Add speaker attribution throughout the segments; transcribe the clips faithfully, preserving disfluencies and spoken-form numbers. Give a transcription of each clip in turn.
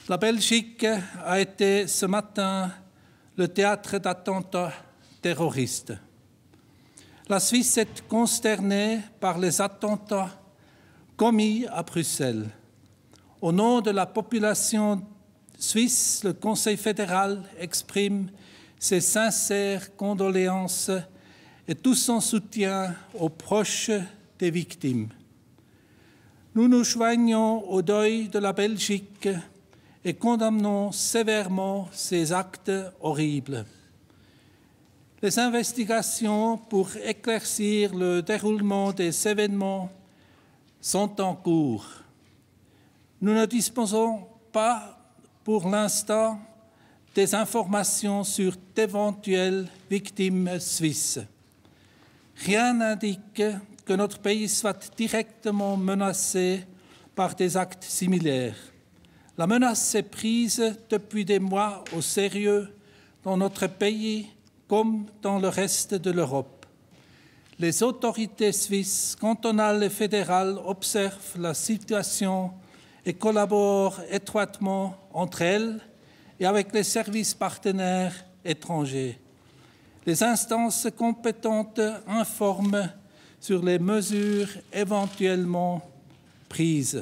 Speaker 1: La Belgique a été ce matin le théâtre d'attentats terroristes. La Suisse est consternée par les attentats commis à Bruxelles. Au nom de la population suisse, le Conseil fédéral exprime ses sincères condoléances et tout son soutien aux proches des victimes. Nous nous joignons au deuil de la Belgique et condamnons sévèrement ces actes horribles. Les investigations pour éclaircir le déroulement des événements sont en cours. Nous ne disposons pas, pour l'instant, des informations sur d'éventuelles victimes suisses. Rien n'indique que notre pays soit directement menacé par des actes similaires. La menace est prise depuis des mois au sérieux dans notre pays comme dans le reste de l'Europe. Les autorités suisses, cantonales et fédérales observent la situation et collaborent étroitement entre elles et avec les services partenaires étrangers. Les instances compétentes informent sur les mesures éventuellement prises.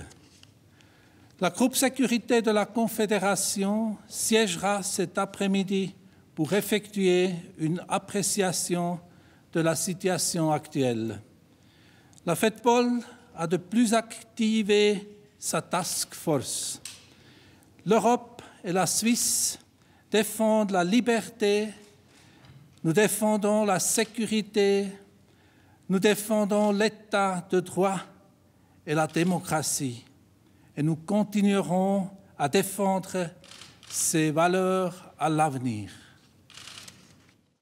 Speaker 1: La groupe sécurité de la Confédération siégera cet après-midi pour effectuer une appréciation de la situation actuelle. La FEDPOL a de plus activé sa task force. L'Europe et la Suisse défendent la liberté, nous défendons la sécurité, nous défendons l'État de droit et la démocratie. Et nous continuerons à défendre ces valeurs à l'avenir.